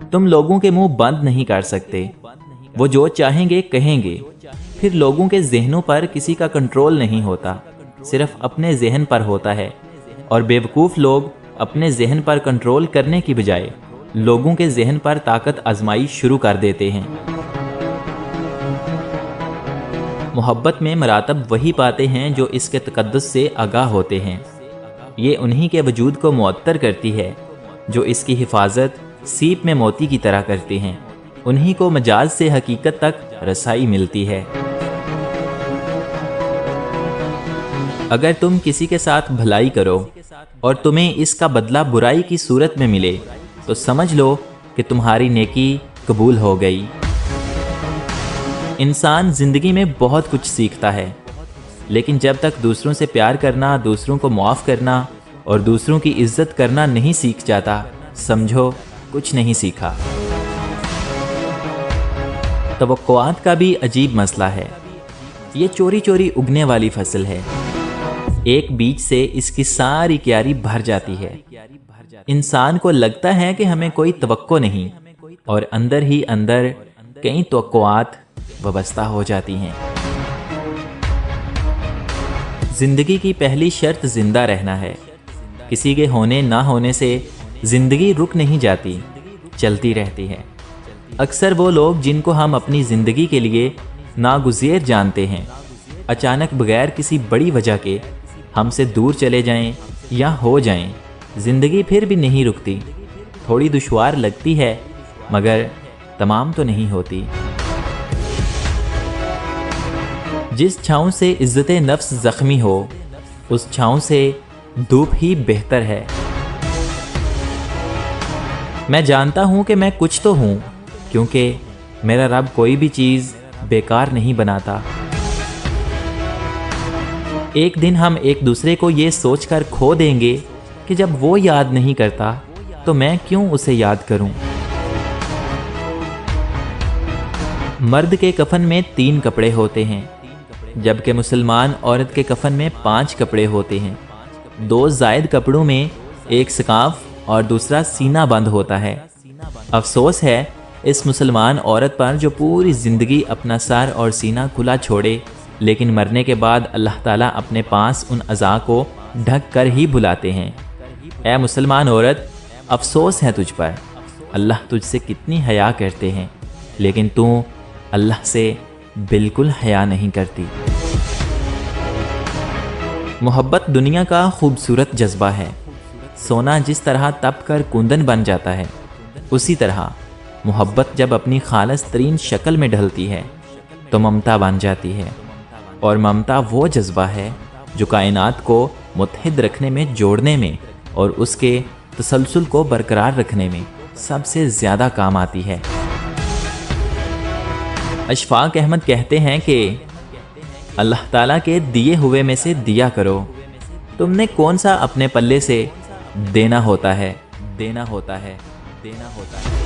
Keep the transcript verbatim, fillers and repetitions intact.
تم لوگوں کے منہ بند نہیں کر سکتے، وہ جو چاہیں گے کہیں گے۔ پھر لوگوں کے ذہنوں پر کسی کا کنٹرول نہیں ہوتا، صرف اپنے ذہن پر ہوتا ہے، اور بیوقوف لوگ اپنے ذہن پر کنٹرول کرنے کی بجائے لوگوں کے ذہن پر طاقت آزمائی شروع کر دیتے ہیں۔ محبت میں مراتب وہی پاتے ہیں جو اس کے تقدس سے آگاہ ہوتے ہیں۔ یہ انہی کے وجود کو معطر کرتی ہے جو اس کی حفاظت سیپ میں موتی کی طرح کرتے ہیں۔ انہی کو مجاز سے حقیقت تک رسائی ملتی ہے۔ اگر تم کسی کے ساتھ بھلائی کرو اور تمہیں اس کا بدلہ برائی کی صورت میں ملے تو سمجھ لو کہ تمہاری نیکی قبول ہو گئی۔ انسان زندگی میں بہت کچھ سیکھتا ہے، لیکن جب تک دوسروں سے پیار کرنا، دوسروں کو معاف کرنا اور دوسروں کی عزت کرنا نہیں سیکھ جاتا، سمجھو کچھ نہیں سیکھا۔ توقعات کا بھی عجیب مسئلہ ہے۔ یہ چوری چوری اگنے والی فصل ہے۔ ایک بیج سے اس کی ساری کیاری بھر جاتی ہے۔ انسان کو لگتا ہے کہ ہمیں کوئی توقع نہیں، اور اندر ہی اندر کئی توقعات وابستہ ہو جاتی ہیں۔ زندگی کی پہلی شرط زندہ رہنا ہے۔ کسی کے ہونے نہ ہونے سے زندگی رک نہیں جاتی، چلتی رہتی ہے۔ اکثر وہ لوگ جن کو ہم اپنی زندگی کے لیے ناگزیر جانتے ہیں، اچانک بغیر کسی بڑی وجہ کے ہم سے دور چلے جائیں یا ہو جائیں، زندگی پھر بھی نہیں رکتی۔ تھوڑی دشوار لگتی ہے، مگر تمام تو نہیں ہوتی۔ جس چھاؤں سے عزت نفس زخمی ہو، اس چھاؤں سے دھوپ ہی بہتر ہے۔ میں جانتا ہوں کہ میں کچھ تو ہوں، کیونکہ میرا رب کوئی بھی چیز بیکار نہیں بناتا۔ ایک دن ہم ایک دوسرے کو یہ سوچ کر کھو دیں گے کہ جب وہ یاد نہیں کرتا تو میں کیوں اسے یاد کروں۔ مرد کے کفن میں تین کپڑے ہوتے ہیں، جبکہ مسلمان عورت کے کفن میں پانچ کپڑے ہوتے ہیں۔ دو زائد کپڑوں میں ایک سکاف اور دوسرا سینہ بند ہوتا ہے۔ افسوس ہے اس مسلمان عورت پر جو پوری زندگی اپنا سر اور سینہ کھلا چھوڑے، لیکن مرنے کے بعد اللہ تعالیٰ اپنے پاس ان اعضاء کو ڈھک کر ہی بلاتے ہیں۔ اے مسلمان عورت، افسوس ہے تجھ پر، اللہ تجھ سے کتنی حیا کرتے ہیں، لیکن تو اللہ سے بالکل حیا نہیں کرتی۔ محبت دنیا کا خوبصورت جذبہ ہے۔ سونا جس طرح تپ کر کندن بن جاتا ہے، اسی طرح محبت جب اپنی خالص ترین شکل میں ڈھلتی ہے تو ممتا بن جاتی ہے، اور ممتا وہ جذبہ ہے جو کائنات کو متحد رکھنے میں، جوڑنے میں اور اس کے تسلسل کو برقرار رکھنے میں سب سے زیادہ کام آتی ہے۔ اشفاق احمد کہتے ہیں کہ اللہ تعالیٰ کے دیے ہوئے میں سے دیا کرو، تم نے کون سا اپنے پلے سے دینا ہوتا ہے دینا ہوتا ہے دینا ہوتا ہے